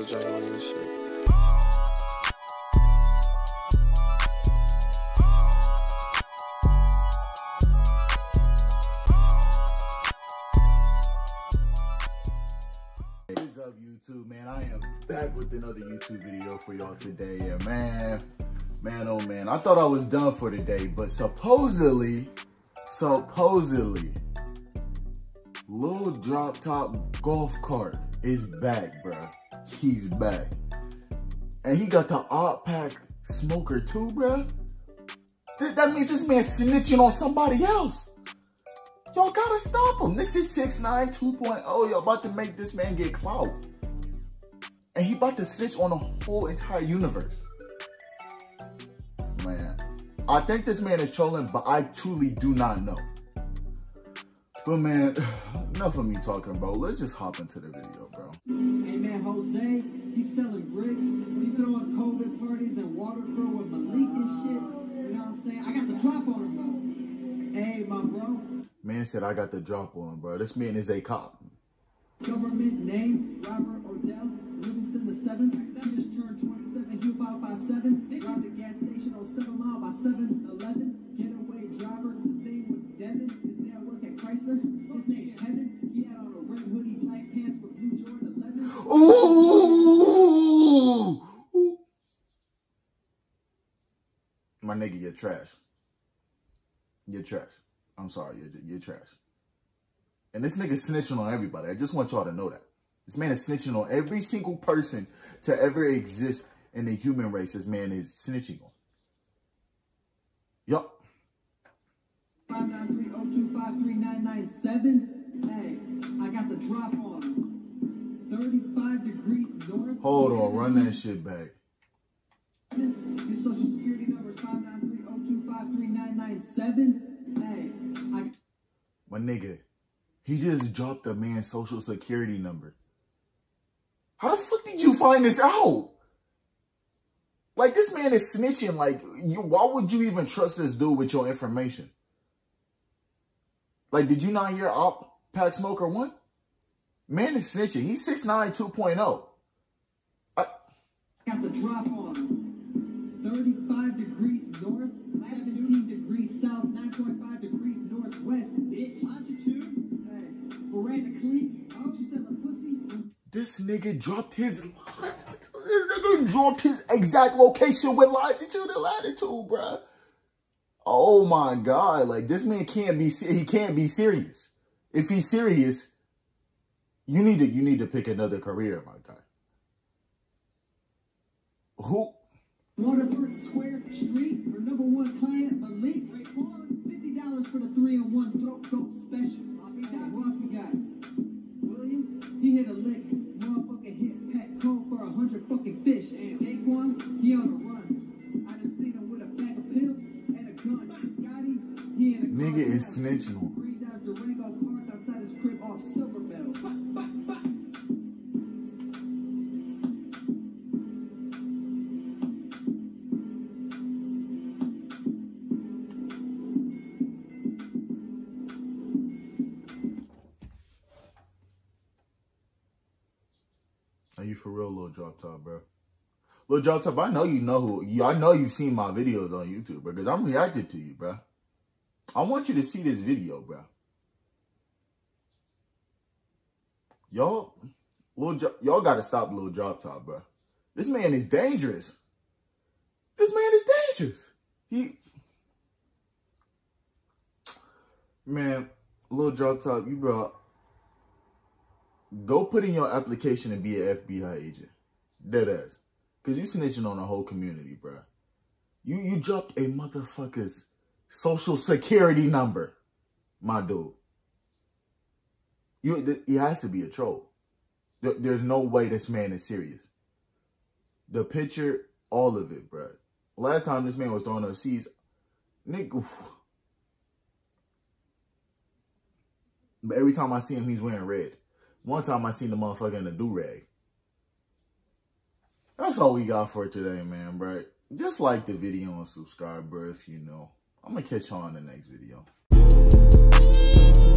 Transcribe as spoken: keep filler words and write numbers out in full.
drink on you and shit. What's up, YouTube, man? I am back with another YouTube video for y'all today, and man, man, oh man, I thought I was done for today, but supposedly, supposedly, Lil Droptop golf cart is back, bruh. He's back. And he got the Opp Pack smoker too, bruh. Th that means this man's snitching on somebody else. Y'all gotta stop him. This is six nine two point oh. Y'all about to make this man get clout. And he about to snitch on the whole entire universe. Man, I think this man is trolling, but I truly do not know. But man, enough of me talking, bro. Let's just hop into the video, bro. Hey man, Jose, he's selling bricks. He throwing COVID parties and waterfront with Malik and shit. You know what I'm saying? I got the drop on him, bro. Hey, my bro. Man said I got the drop on him, bro. This man is a cop. Government name, Robert Odell, Livingston the seventh. He just turned twenty-seven, Hugh five five seven. Robbed a gas station on seven mile by seven eleven. Getaway driver, his name was Devin. His dad worked at Chrysler. His name Kevin. He had on a red hoodie, black pants with blue Jordan eleven. Ooh! My nigga, you're trash. You're trash. I'm sorry, you're, you're trash. And this nigga snitching on everybody. I just want y'all to know that. This man is snitching on every single person to ever exist in the human race. This man is snitching on. Yup. five nine three oh two five three nine nine seven. Hey, I got the drop on him. thirty-five degrees north. Hold on, run that shit back. His social security number is five nine three oh two five three nine nine seven. Hey, I... My nigga, he just dropped a man's social security number. How the fuck did you find this out? Like, this man is snitching. Like, you, why would you even trust this dude with your information? Like, did you not hear Opp Pack Smoker one? Man is snitching. He's six nine two point oh. I got the drop on him. thirty-five degrees north, seventeen degrees south, nine point five degrees northwest, bitch. Longitude, hey, Miranda Cleek, oh, she said the pussy. This nigga dropped his, this nigga dropped his exact location with longitude and latitude, bruh. Oh my God, like, this man can't be, he can't be serious. If he's serious, you need to, you need to pick another career, my guy. Who? Waterford Square Street for number one client, Malik. fifty dollars for the three in one throat goat special. Who else we got? William, he hit a lick. Motherfucking hit Pat Cole for a hundred fucking fish. And Daquan, he on the run. I just seen him with a pack of pills and a gun. Scotty, he in a nigga is snitching on. Green down Durango parked outside his crib off Silverbell. Bah, bah, bah. Are you for real, Lil Droptop, bro? Lil Droptop, I know you know who. I know you've seen my videos on YouTube, bro, because I'm reacting to you, bro. I want you to see this video, bro. Y'all, y'all got to stop Lil Droptop, bro. This man is dangerous. This man is dangerous. He, man, Lil Droptop, you bro. Go put in your application and be an F B I agent. Dead ass. Because you snitching on the whole community, bro. You you dropped a motherfucker's social security number, my dude. You, he has to be a troll. There, there's no way this man is serious. The picture, all of it, bro. Last time this man was throwing up C's, nigga. But every time I see him, he's wearing red. One time I seen the motherfucker in a do-rag. That's all we got for today, man, bro. Just like the video and subscribe, bro, if you know. I'm going to catch y'all in the next video.